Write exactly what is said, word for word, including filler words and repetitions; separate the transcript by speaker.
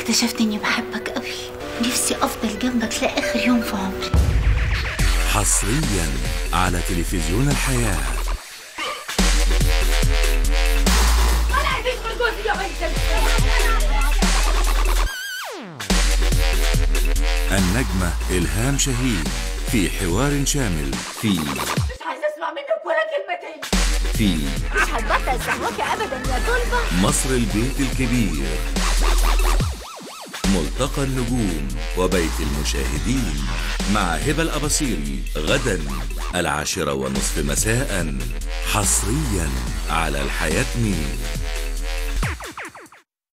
Speaker 1: اكتشفت اني بحبك قوي، نفسي افضل جنبك لاخر يوم في عمري.
Speaker 2: حصريا على تلفزيون الحياة. النجمة إلهام شاهين في حوار شامل في
Speaker 3: مش عايزة اسمع منك ولا كلمتين.
Speaker 2: في
Speaker 3: مش هتبطل سهوكي ابدا يا طلبة.
Speaker 2: مصر البيت الكبير، ملتقى النجوم وبيت المشاهدين مع هبة الأباصيري غدا العاشرة ونصف مساء، حصريا على الحياة اتنين.